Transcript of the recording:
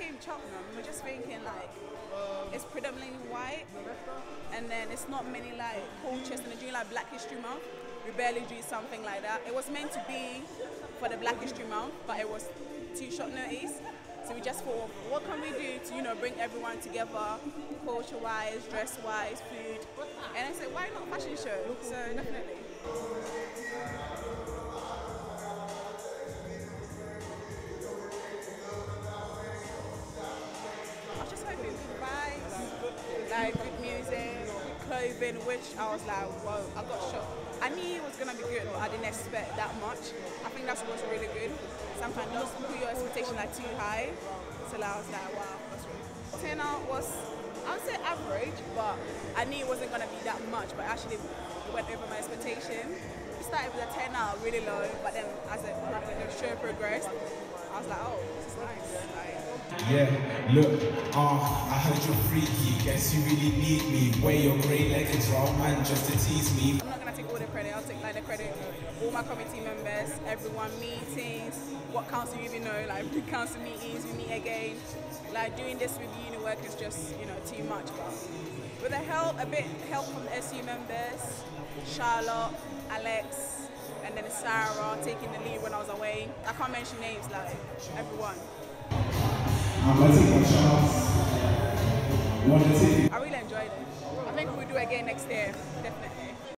came Cheltenham, we're just thinking like it's predominantly white, and then it's not many like cultures, and they're doing like Black History Month. We barely do something like that. It was meant to be for the Black History Month, but it was too short notice. So we just thought, what can we do to bring everyone together, culture-wise, dress-wise, food, and I said, why not fashion show? So definitely. Like good music, good clothing, which I was like, whoa, I got shocked. I knew it was gonna be good, but I didn't expect that much. I think that's what's really good. Sometimes don't put your expectation like too high. So I was like, wow, that's really good. Turnout was, I would say average, but I knew it wasn't gonna be that much, but actually it went over my expectation. We started with a turnout really low, but then as the show progressed, I was like, oh, this is nice. Yeah, look, I heard you're freaky, guess you really need me. Wear your grey leggings, round man, just to tease me. I'm not gonna take all the credit, I'll take like the credit. All my committee members, everyone, meetings, what council you even know, like big council meetings, we meet again. Like doing this with uni work is just, too much. But with the help, a bit help from the SU members, Charlotte, Alex, and then Sarah taking the lead when I was away. I can't mention names, like everyone. I'm gonna take my chance. I really enjoyed it. I think we'll do it again next year, definitely.